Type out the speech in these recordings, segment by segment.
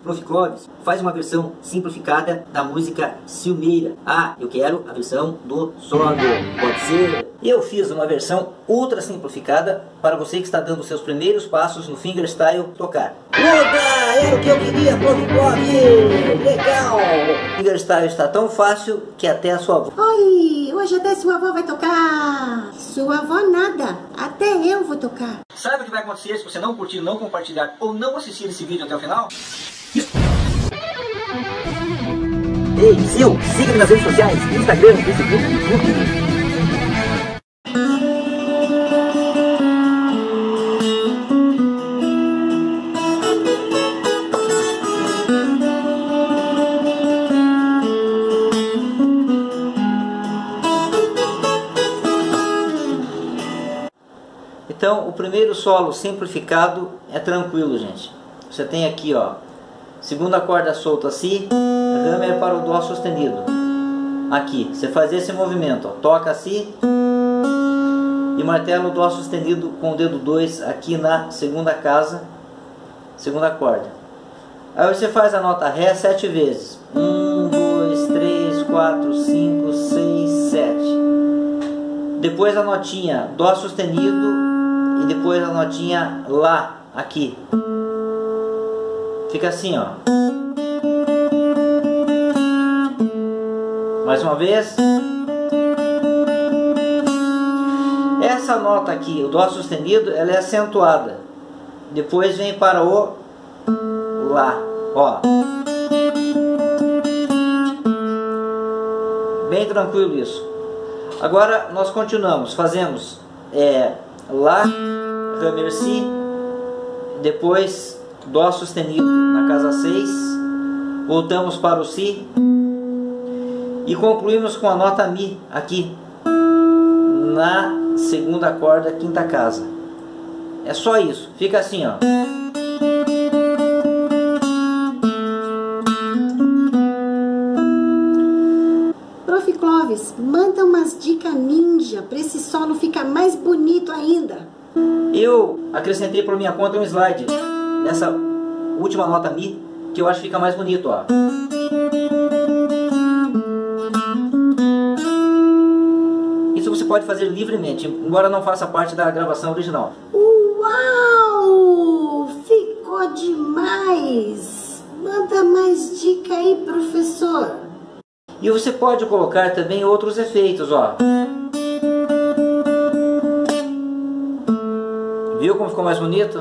Prof. Clóvis, faz uma versão simplificada da música Ciumeira. Ah, eu quero a versão do solo, pode ser? Eu fiz uma versão ultra simplificada para você que está dando seus primeiros passos no fingerstyle tocar. Oba! Era o que eu queria, Prof. Clóvis! Legal! O fingerstyle está tão fácil que até a sua avó... Oi, hoje até sua avó vai tocar. Sua avó nada, até eu vou tocar. Sabe o que vai acontecer se você não curtir, não compartilhar ou não assistir esse vídeo até o final? Ei, siga-me nas redes sociais, Instagram, Facebook, YouTube. Então, o primeiro solo simplificado é tranquilo, gente. Você tem aqui, ó, segunda corda solta Si, hammer para o Dó sustenido. Aqui, você faz esse movimento, ó, toca Si e martelo o Dó sustenido com o dedo 2 aqui na segunda casa, segunda corda. Aí você faz a nota Ré 7 vezes. 1, 2, 3, 4, 5, 6, 7. Depois a notinha Dó sustenido e depois a notinha Lá, aqui. Fica assim, ó. Mais uma vez. Essa nota aqui, o Dó sustenido, ela é acentuada. Depois vem para o Lá, ó. Bem tranquilo isso. Agora nós continuamos, fazemos Lá, hammer Si, depois Dó sustenido na casa 6, voltamos para o Si e concluímos com a nota Mi aqui na segunda corda, quinta casa. É só isso, fica assim, ó. Prof. Clóvis, manda umas dicas ninja para esse solo ficar mais bonito ainda. Eu acrescentei por minha conta um slide nessa última nota Mi, que eu acho que fica mais bonito, ó. Isso você pode fazer livremente, embora não faça parte da gravação original. Uau! Ficou demais! Manda mais dica aí, professor. E você pode colocar também outros efeitos, ó. Viu como ficou mais bonito?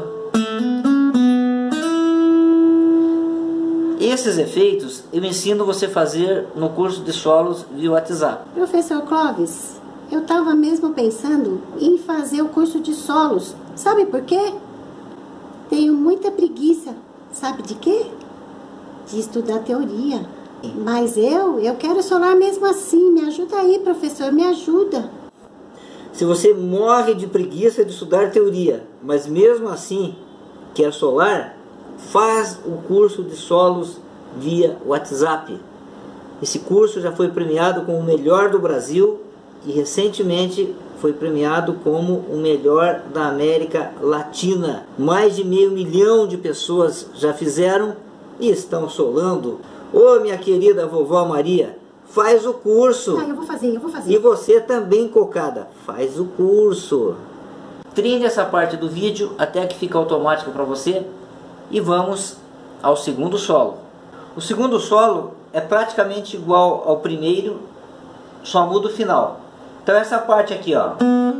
Esses efeitos eu ensino você a fazer no curso de solos via WhatsApp. Professor Clóvis, eu estava mesmo pensando em fazer o curso de solos. Sabe por quê? Tenho muita preguiça. Sabe de quê? De estudar teoria. Mas eu quero solar mesmo assim. Me ajuda aí, professor, me ajuda. Se você morre de preguiça de estudar teoria, mas mesmo assim quer solar, faz o curso de solos via WhatsApp. Esse curso já foi premiado como o melhor do Brasil e recentemente foi premiado como o melhor da América Latina. Mais de 500 mil de pessoas já fizeram e estão solando. Ô, minha querida vovó Maria, faz o curso. Ah, eu vou fazer. E você também, cocada, faz o curso. Treine essa parte do vídeo até que fique automático para você. E vamos ao segundo solo. O segundo solo é praticamente igual ao primeiro, só muda o final. Então essa parte aqui, ó.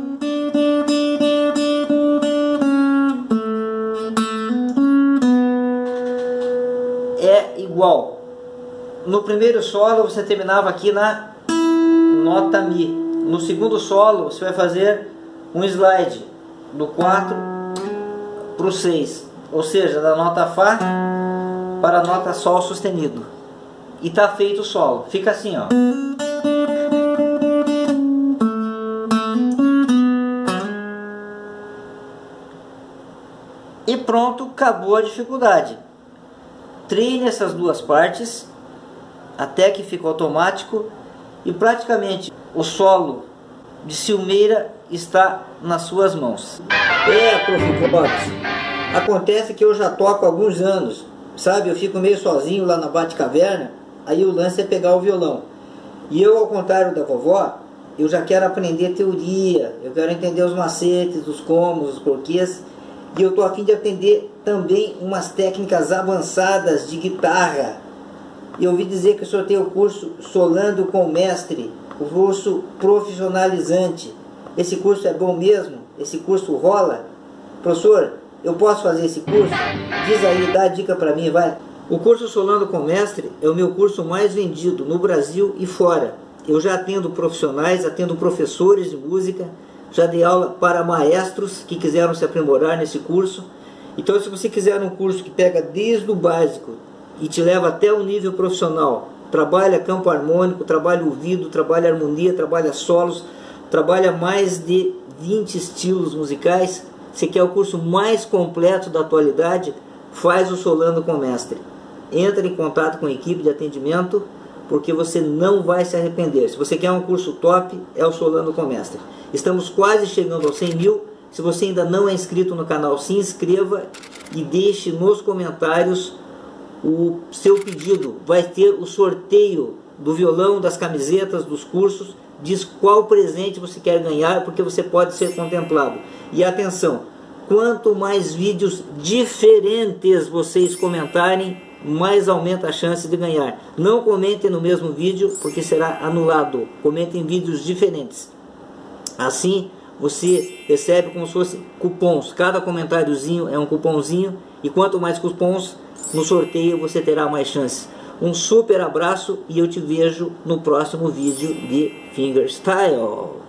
É igual. No primeiro solo você terminava aqui na nota Mi. No segundo solo você vai fazer um slide do 4 para o 6. Ou seja, da nota Fá para a nota Sol sustenido. E tá feito o solo. Fica assim, ó. E pronto, acabou a dificuldade. Treine essas duas partes até que fique automático e praticamente o solo de Ciumeira está nas suas mãos. Prof. Clóvis, acontece que eu já toco há alguns anos, sabe, eu fico meio sozinho lá na Batcaverna, aí o lance é pegar o violão. E eu, ao contrário da vovó, eu já quero aprender teoria, eu quero entender os macetes, os comos, os porquês, e eu tô a fim de aprender também umas técnicas avançadas de guitarra. E eu ouvi dizer que o senhor tem o curso Solando com o Mestre, o curso profissionalizante. Esse curso é bom mesmo? Esse curso rola? Professor, eu posso fazer esse curso? Diz aí, dá a dica pra mim, vai. O curso Solando com o Mestre é o meu curso mais vendido no Brasil e fora. Eu já atendo profissionais, atendo professores de música, já dei aula para maestros que quiseram se aprimorar nesse curso. Então, se você quiser um curso que pega desde o básico e te leva até o nível profissional, trabalha campo harmônico, trabalha ouvido, trabalha harmonia, trabalha solos, trabalha mais de 20 estilos musicais, você quer o curso mais completo da atualidade, faz o Solando com o Mestre. Entra em contato com a equipe de atendimento, porque você não vai se arrepender. Se você quer um curso top, é o Solando com o Mestre. Estamos quase chegando aos 100 mil. Se você ainda não é inscrito no canal, se inscreva e deixe nos comentários o seu pedido. Vai ter o sorteio do violão, das camisetas, dos cursos. Diz qual presente você quer ganhar, porque você pode ser contemplado. E atenção, quanto mais vídeos diferentes vocês comentarem, mais aumenta a chance de ganhar. Não comentem no mesmo vídeo, porque será anulado. Comentem vídeos diferentes. Assim você recebe como se fosse cupons. Cada comentáriozinho é um cupomzinho, e quanto mais cupons no sorteio, você terá mais chances. Um super abraço e eu te vejo no próximo vídeo de Fingerstyle.